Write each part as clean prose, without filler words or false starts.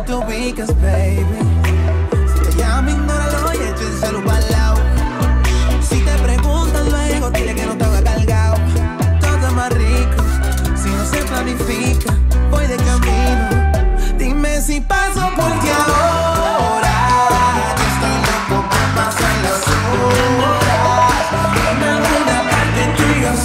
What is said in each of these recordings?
te ubicas, baby. Si te llama, ignóralo y echa el celu pa'l lado. Si te preguntan luego, dile que no te haga cargado. Todo es más rico si no se planifica. Voy de camino, dime si paso por ti ahora. Yo estoy loco por pasar las horas en alguna parte tú y yo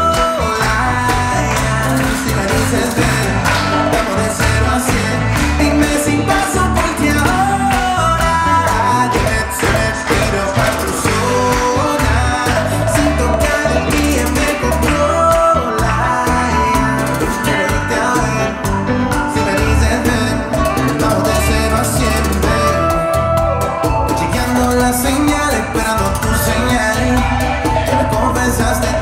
sola. Si me dices ven, vamos de 0 a 100. Dime si paso por ti ahora. Dime si me tiro pa' tu zona sin tocar el pie me controla. Quiero irte a ver. Si me dices ven, vamos de 0 a 100, baby. Chequeando las señales, esperando tus señales. Te me confesaste